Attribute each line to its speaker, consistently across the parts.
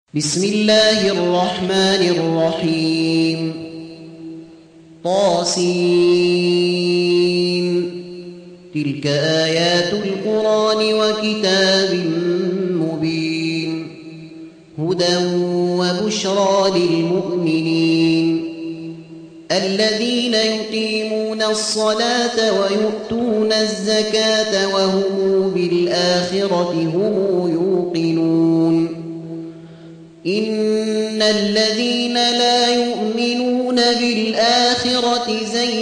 Speaker 1: بسم الله الرحمن الرحيم طاسين تلك آيات القرآن وكتاب مبين هدى وبشرى للمؤمنين الذين يقيمون الصلاة ويؤتون الزكاة وهم بالآخرة هم يوقنون إن الذين لا يؤمنون بالآخرة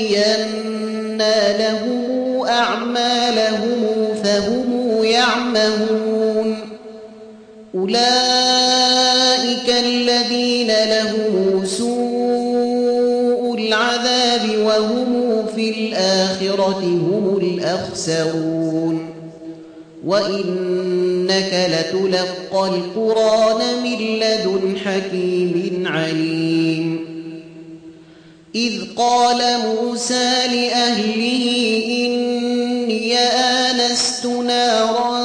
Speaker 1: زينا لهم أعمالهم فهم يعمهون أولئك الذين لهم سوء العذاب وهم في الآخرة هم الأخسرون وإنك لتلقى القرآن من لدن حكيم عليم إذ قال موسى لأهله إني آنست نارا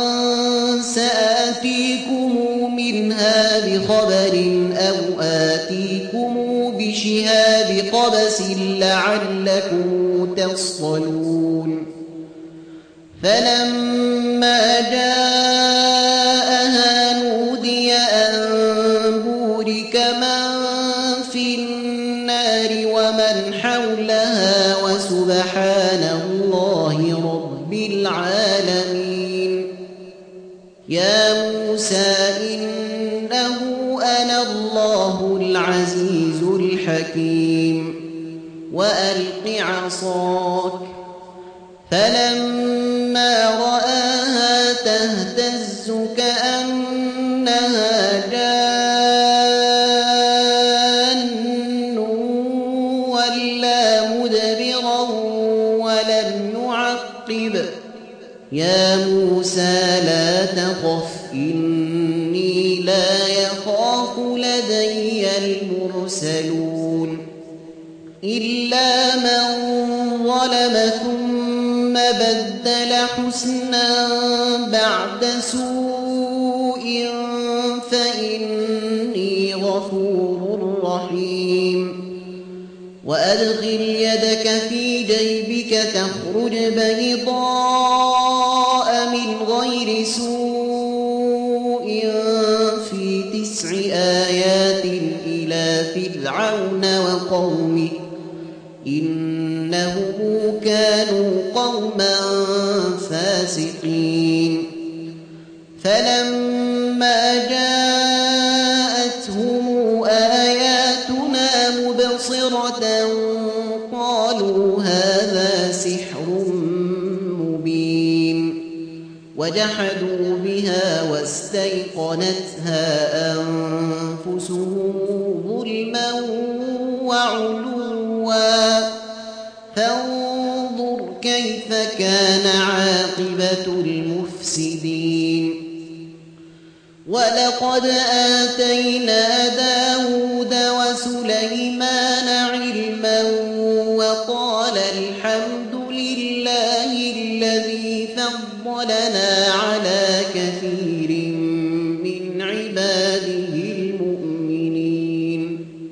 Speaker 1: سآتيكم منها بخبر أو آتيكم بشهاب قبس لعلكم تصطلون فلما جاءها نودي أن بورك من في النار ومن حولها وسبحان الله رب العالمين يا موسى إنه أنا الله العزيز الحكيم وألق عصاك فلما رآها تهتز كأنها جان ولا مدبرا ولم يعقب يا موسى لا تخف إني لا يخاف لدي المرسلون إلا من ظلم ثم بدل حسنا بعد سوء فإني غفور رحيم وأدخل يدك في جيبك تخرج بيضاء من غير سوء في 9 آيات إلى فرعون وقومه إنهم كانوا قوما فاسقين فلما جاءتهم آياتنا مبصرة قالوا هذا سحر مبين وجحدوا بها واستيقنتها أنفسهم ظلما وعلوا فانظر كيف كان عاقبة المفسدين ولقد آتينا داود وسليمان علما وقال الحمد لله الذي فضلنا على كثير من عباده المؤمنين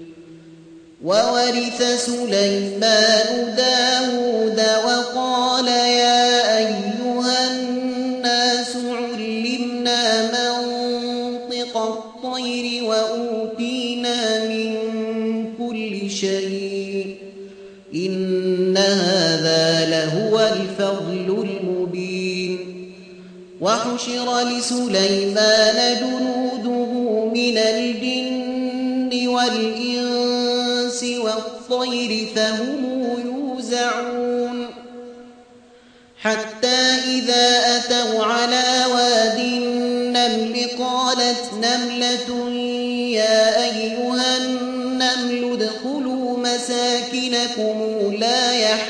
Speaker 1: وورث سليمان داود وقال يا أيها الناس علمنا منطق الطير وأوتينا من كل شيء إن هذا لهو الفضل المبين وحشر لسليمان جنوده من الجن والإنس والطير فهم يوزعون حتى إذا أتوا على واد النمل قالت نملة يا أيها النمل ادخلوا مساكنكم لا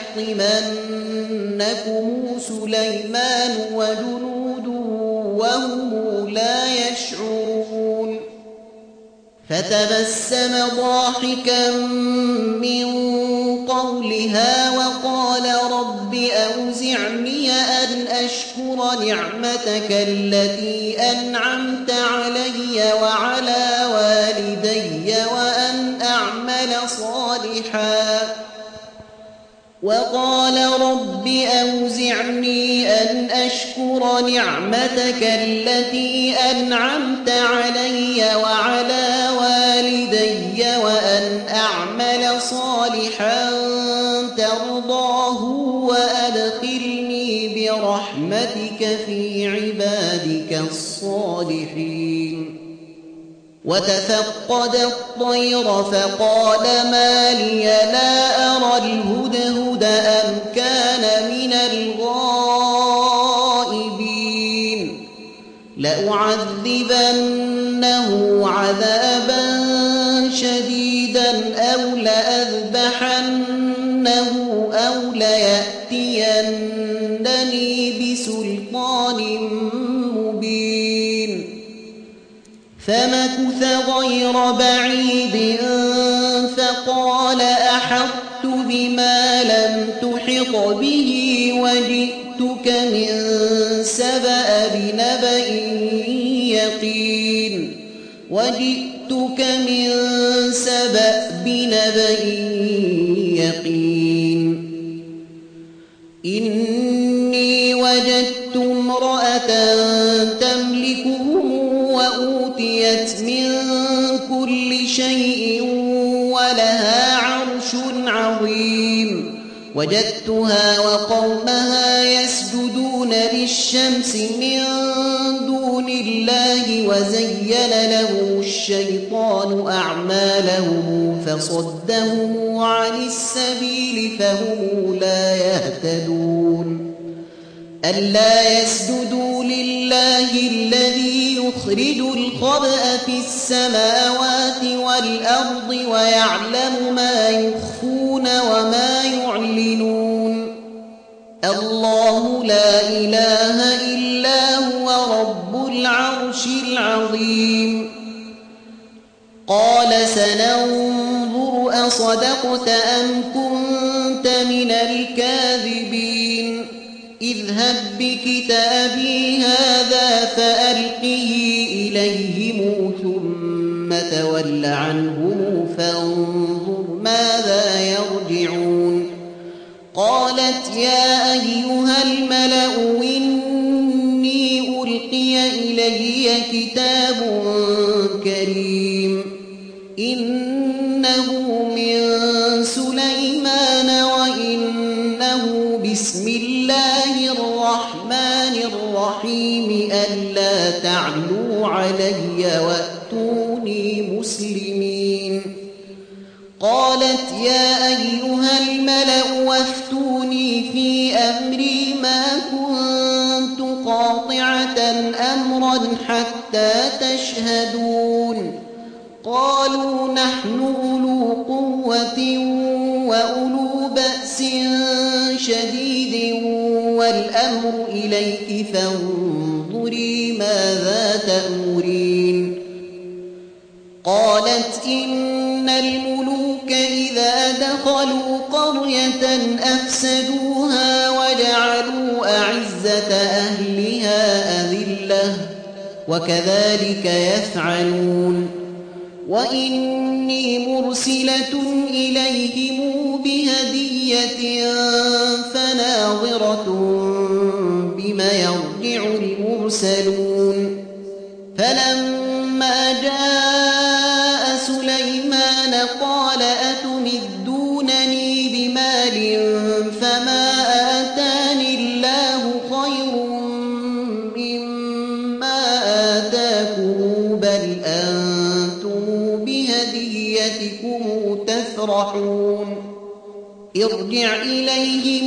Speaker 1: يحطمنكم سليمان وجنوده وهم لا يشعرون فتبسم ضاحكا من قولها وقال رب أوزعني أن أشكر نعمتك التي أنعمت علي وعلى والدي وقال رب أوزعني أن أشكر نعمتك التي أنعمت علي وعلى والدي وأن أعمل صالحا ترضاه وأدخلني برحمتك في عبادك الصالحين. وتفقد الطير فقال ما لي لا أرى الهدهد أم كان من الغائبين لأعذبنه عذابا شديدا أو لأذبحنه أو ليأتينني بسلطان مبين. فمكث غير بعيد فقال أحطت بما لم تحط به وجئتك من سبأ بنبأ يقين. إني وجدت امرأة تملكهم وأوتيت من كل شيء ولها عرش عظيم. وجدتها وقومها يسجدون للشمس من دون الله وزين لهم الشيطان أعمالهم فصدهم عن السبيل فهم لا يهتدون. ألا يسجدوا لله الذي يخرج الخبأ في السماوات والأرض ويعلم ما يخفون وما يعلنون. الله لا إله إلا هو رب العرش العظيم. قال سننظر أصدقت أم كنت من الكاذبين. اذهب بكتابي هذا فألقه إليهم ثم تول عنهم فانظر ماذا يرجعون. قالت يا أيها الملأ إني ألقي إلي كتاب كريم إنه من سليمان وإنه بسم الله الرحمن الرحيم ألا تعلوا علي وأتوني مسلمين. قالت يا أيها الملأ وافتوني في أمري ما كنت قاطعة أمرا حتى تشهدون. قالوا نحن أولو قوة وأولو بأس شديد والأمر إليك فانظري ماذا تأمرين. قالت إن الملوك إذا دخلوا قرية أفسدوها وجعلوا أعزة أهلها أذلة وكذلك يفعلون. وإني مرسلة إليهم بهدية فناظرة بما يرجع المرسلون. فلما جاء سليمان قال أتمدونني بمال فما آتاني الله خير مما آتاكم بل أنتم بهديتكم تفرحون. ارجع إليهم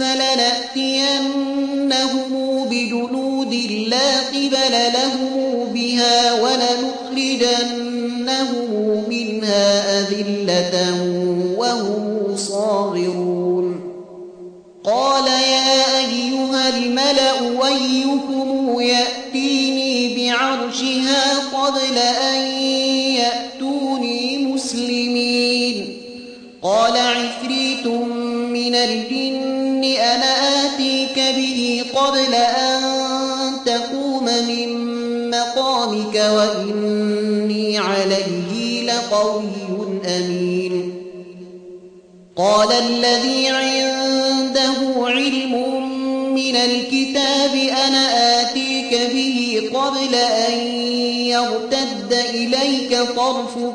Speaker 1: فلنأتينهم بجنود لا قبل لهم بها ولنخرجنهم منها أذلة وهم صاغرون. قال يا أيها الملأ أيكم يأتيني بعرشها قبل أن يأتوني مسلمين. قال عفريت من الجن أنا آتيك به قبل أن تقوم من مقامك وإني عليه لقوي أمين. قال الذي عنده علم من الكتاب أنا آتيك به قبل أن يرتد إليك طرفك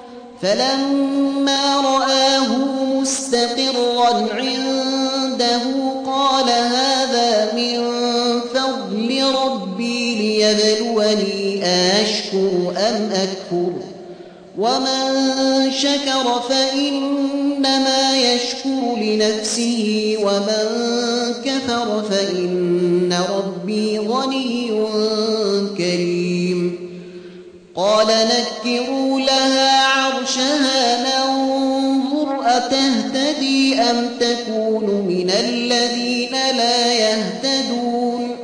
Speaker 1: فلما رآه مستقرا عنده قال هذا من فضل ربي ليبلوني أشكر أم أكفر ومن شكر فإنما يشكر لنفسه ومن كفر فإن ربي غني كريم قال نكروا لها عرشها ننظر أتهتدي أم تكون من الذين لا يهتدون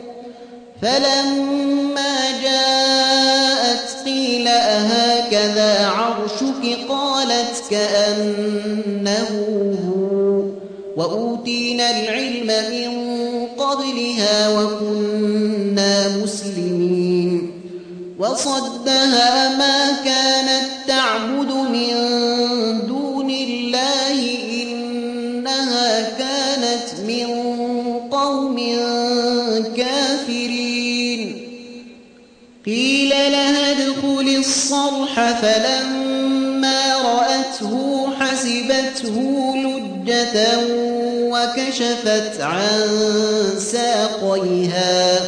Speaker 1: فلما جاءت قيل أهكذا عرشك قالت كأنه هو وأوتينا العلم من قبلها وكنا مسلمين وصدها ما كانت تعبد من دون الله إنها كانت من قوم كافرين قيل لها ادخل الصرح فلما رأته حسبته لجة وكشفت عن ساقيها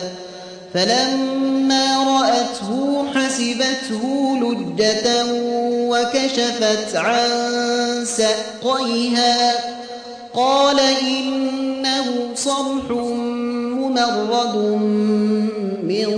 Speaker 1: فلما رأته حسبته لجة وكشفت عن ساقيها قال إنه صرح ممرد من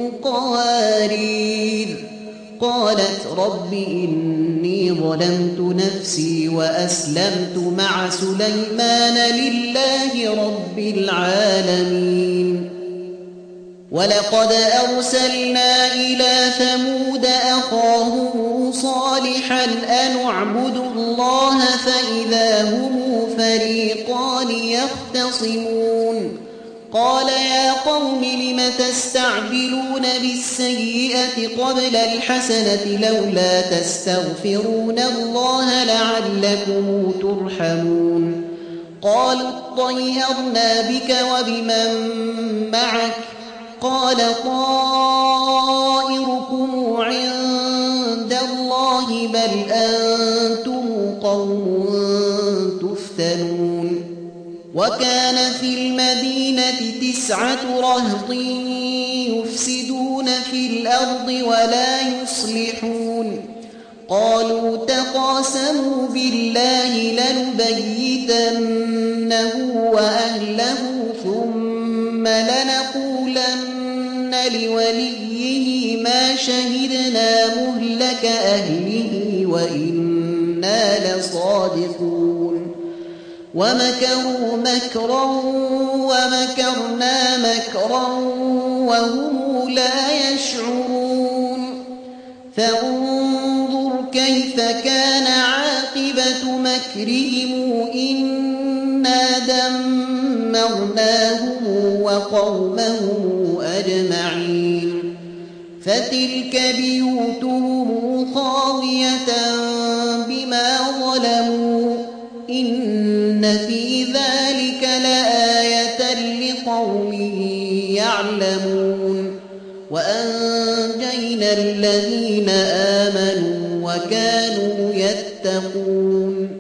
Speaker 1: قوارير قالت رب إني ظلمت نفسي وأسلمت مع سليمان لله رب العالمين ولقد أرسلنا إلى ثمود أخاهم صالحا أن اعبدوا الله فإذا هم فريقان يختصمون قال يا قوم لم تستعجلون بالسيئة قبل الحسنة لولا تستغفرون الله لعلكم ترحمون قالوا اطيرنا بك وبمن معك قال طائركم عند الله بل أنتم قوم تفتنون وكان في المدينة 9 رهط يفسدون في الأرض ولا يصلحون قالوا تقاسموا بالله لنبيتنه وأهله ثم لنقولن لوليه ما شهدنا مهلك أهله وإنا لصادقون ومكروا مكرا ومكرنا مكرا وهم لا يشعرون فانظر كيف كان عاقبة مكرهم إنا دمرناهم وقومهم أجمعين فتلك بيوتهم خاوية بما ظلموا إن في ذلك لآية لقوم يعلمون وأنجينا الذين آمنوا وكانوا يتقون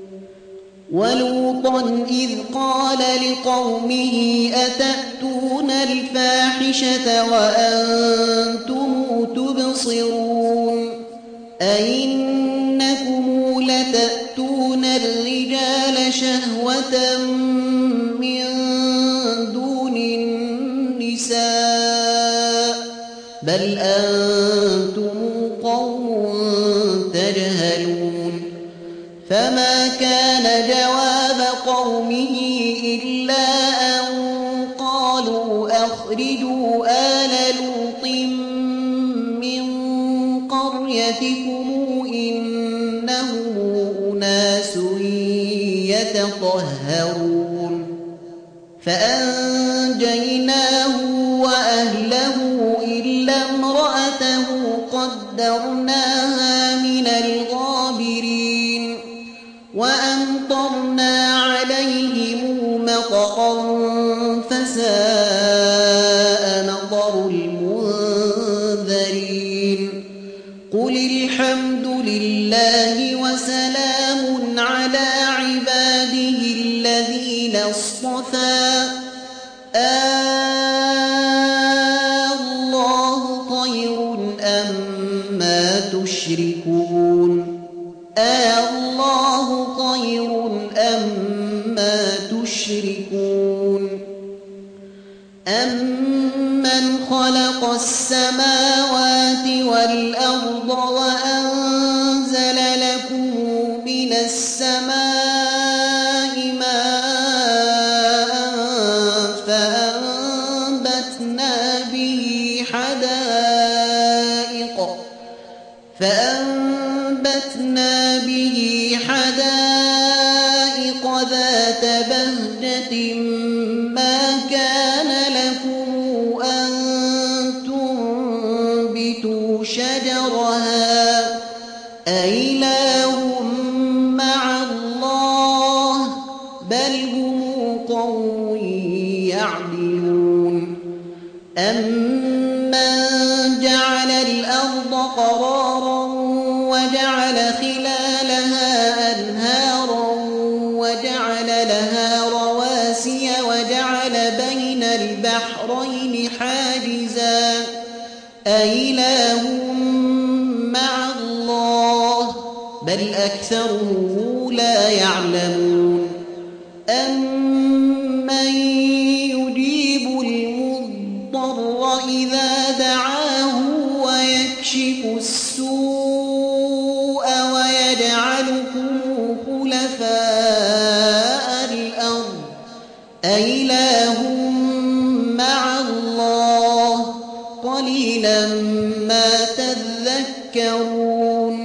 Speaker 1: ولوطا إذ قال لقومه أتأتون الفاحشة وأنتم تبصرون أئنكم لتأتون الرجال شهوة من دون النساء بل أنتم قوم تجهلون فما كان جواب قومه إلا أن قالوا أخرجوا آل لوط من قريتكم إنهم أناس يتطهرون فأنجيناه وأهله إلا امرأته قدرناها من الغابرين وأمطرنا الحمد لله وسلام على عباده الذين اصطفى الله خير أما تشركون الله خير أما تشركون أمن خلق السماوات والأرض وأنزل لكم من السماء ماء فأنبتنا به حدائق ذات بهجة ما كان لكم أن تنبتوا شجرها أإله مع الله بل هم قوم يعدلون أمن جعل الأرض قرارا وجعل خلالها أنهارا وجعل لها رواسي وجعل بين البحرين حاجزا أإله مع الله بل أكثرهم لا يعلمون أمن يجيب المضطر إذا دعاه ويكشف السوء ويجعلكم خلفاء الأرض أإله مع الله قليلا ما تذكرون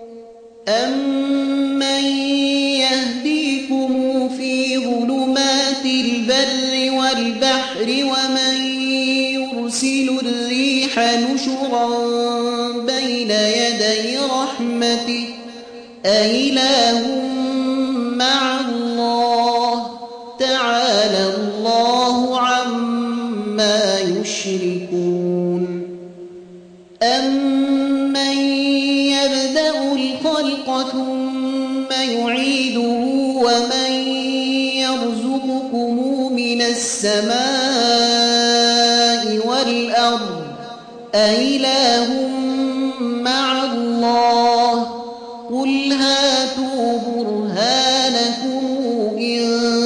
Speaker 1: أمن يهديكم في ظلمات البر والبحر ومن يرسل الريح نشرا بين يدي رحمته أإله مع الله تعالى الله عما يشركون أمن يبدأ الخلق ثم يعيده ومن يرزقكم من السماء والأرض أإله مع الله قل هاتوا برهانكم إن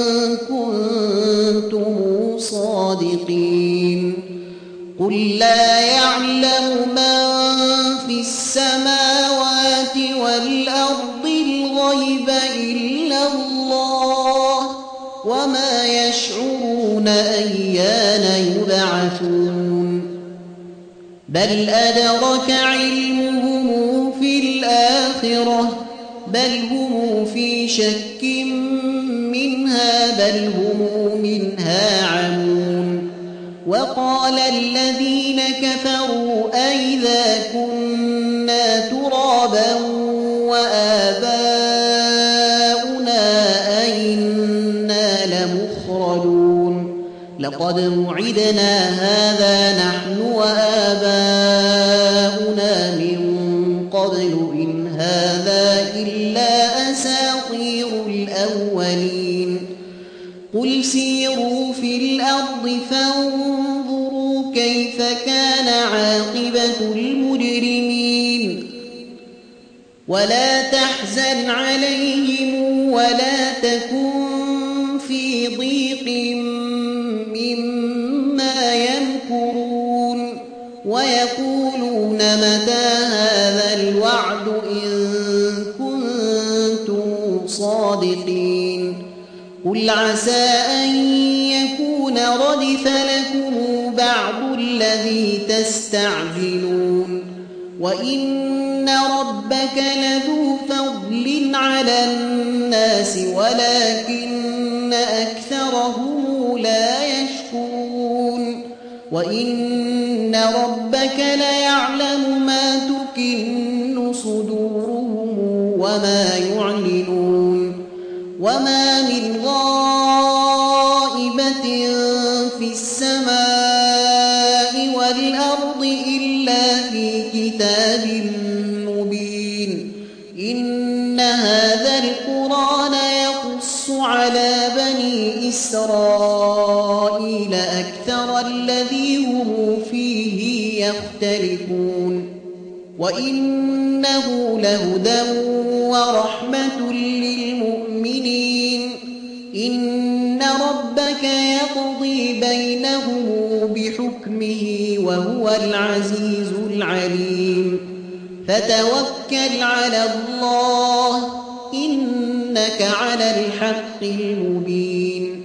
Speaker 1: كنتم صادقين قل لا يعلم من في السماوات والأرض الغيب إلا الله وما يشعرون أيان يبعثون بل أدرك علمهم في الآخرة بل هم في شك منها بل هم منها عمون وقال الذين كفروا أئذا كنا ترابا وآباؤنا أئنا لمخرجون لقد وعدنا هذا نحن وآباؤنا من قبل إن هذا إلا أساطير الأولين قل سيروا في الأرض فانظروا كيف كان عاقبة المجرمين ولا تحزن عليهم ولا تكن في ضيق مما يمكرون ويقولون متى هذا الوعد إن كنتم صادقين قل عسى أن يكون ردف لكم بعض الذي تستعجلون وإن ربك لذو فضل على الناس ولكن أكثرهم لا يشكرون وإن ربك ليعلم ما تكن صدورهم وما يعلنون وما من غائبة في السماء والأرض إلا في كتاب مبين إسرائيل أكثر الذي هم فيه يختلفون وإنه لهدى ورحمة للمؤمنين إن ربك يقضي بينهم بحكمه وهو العزيز العليم فتوكل على الله إنك على الحق المبين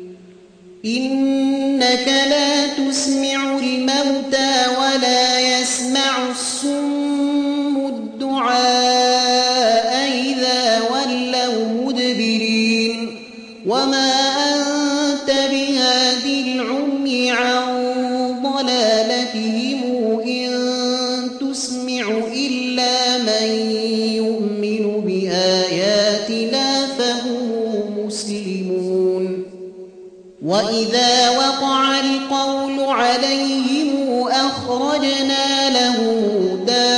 Speaker 1: إنك لا تسمع الموتى ولا يسمع الصم الدعاء إذا ولوا مدبرين وما أنت بهاد العمي عن ضلالتهم إن تسمع إلا من يؤمن بآياتنا فهم مسلمون وإذا وقع القول عليهم أخرجنا لهم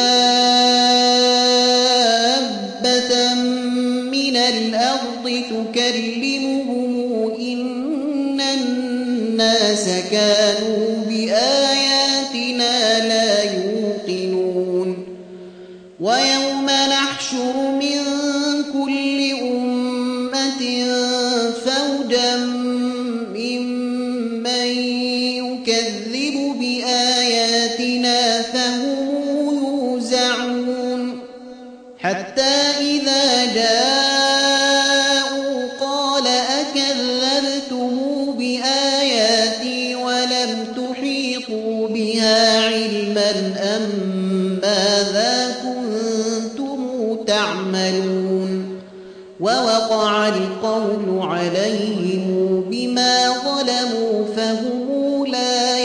Speaker 1: دابة من الأرض تكلمهم إن الناس كانوا بآياتنا لا يوقنون ويوم نحشر من كل أمة فوجا ممن يكذب بآياتنا فهم يوزعون حتى إذا جاءوا قال أكذبتم بآياتي ولم تحيطوا بها علما أم ماذا كنتم تعملون ووقع القول عليهم بما ظلموا فهم لا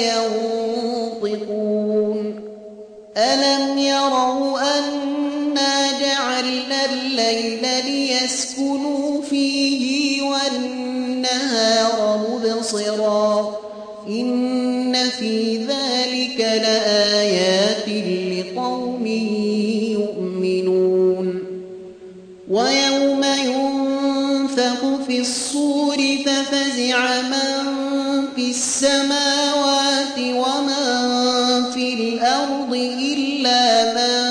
Speaker 1: ينطقون ألم يروا أنا جعلنا الليل ليسكنوا فيه والنهار مبصرا إن في ذلك لآيات لقوم يؤمنون ويوم ينفخ في الصور ففزع من في السماوات ومن في الأرض إلا من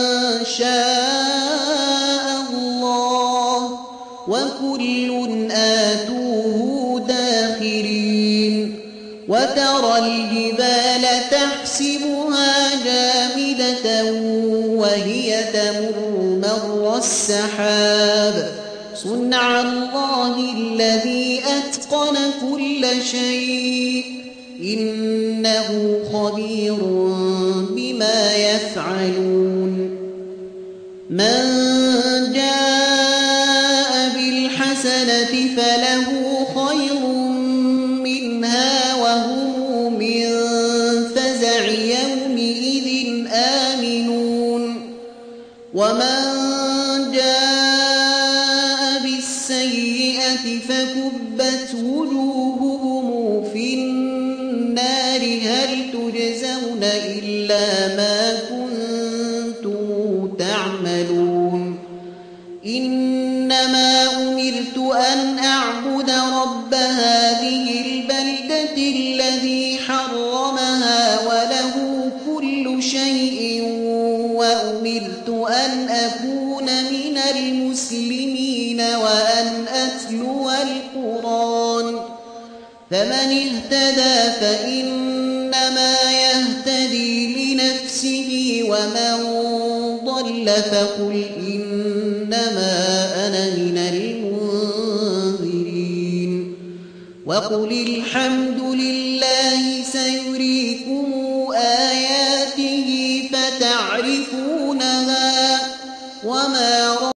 Speaker 1: شاء الله وكل آتوه داخرين وترى الجبال تحسبها جامدة وهي تمر مر السحاب صنع الله الذي أتقن كل شيء إنه خبير بما يفعلون من جاء بالحسنة فله خير منها وهم من فزع يومئذ آمنون ومن جاء بالسيئة فكبت وجوههم في النار هل تجزون إلا ما كنتم تعملون إنما أمرت أن أعبد رب هذه البلدة الذي حرمها وله كل شيء وأمرت أن أكون من المسلمين وأن أتلو القرآن فمن اهتدى فإنما يهتدي لنفسه ومن ضل فقل إنما أنا من المنذرين وقل الحمد لله سيريكم